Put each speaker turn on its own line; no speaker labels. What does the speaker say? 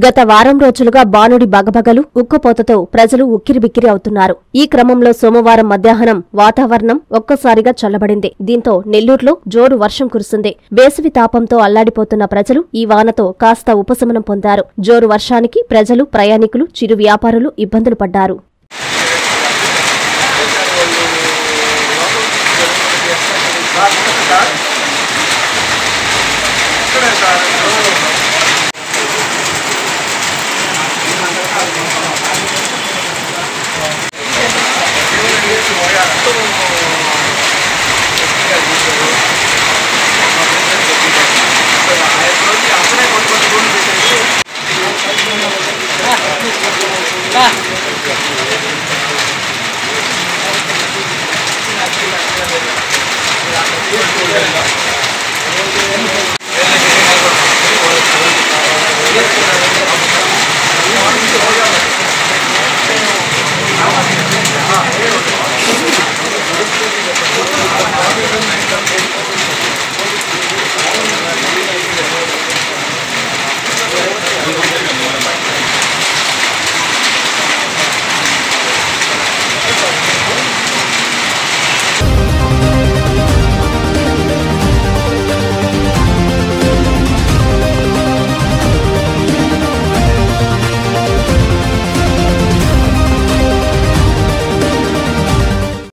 గత వారం రోజులుగా బానుడి బగబగలు ఉక్కపోతతో ప్రజలు ఉక్కిరిబిక్కిరి అవుతున్నారు. ఈ క్రమంలో సోమవారం మధ్యాహ్నం వాతావరణం ఒక్కసారిగా చల్లబడింది. దీంతో నెల్లూరులో జోరు వర్షం కురిసింది. వేసవి తాపంతో అల్లాడిపోతున్న ప్రజలు ఈ వానతో కాస్త ఉపశమనం పొందారు. జోరు వర్షానికి ప్రజలు, ప్రయాణికులు, చిరు వ్యాపారులు ఇబ్బందులు పడ్డారు.